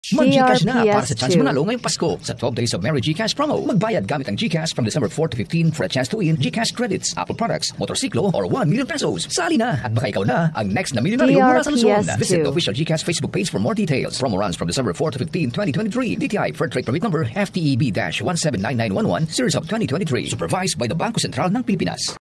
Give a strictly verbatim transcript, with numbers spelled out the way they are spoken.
Mag-GCash na para sa chance manalo ngayong Pasko sa twelve Days of Merry GCash promo. Magbayad gamit ang GCash from December fourth to fifteenth for a chance to win GCash credits, Apple products, motorsiklo, or one million pesos. Sali na at baka ikaw na ang next na milyonaryo mula sa Luzon. Visit the official GCash Facebook page for more details. Promo runs from December fourth to fifteenth, twenty twenty-three. D T I Fair Trade Permit Number F T E B one seven nine nine one one, Series of twenty twenty-three. Supervised by the Bangko Sentral ng Pilipinas.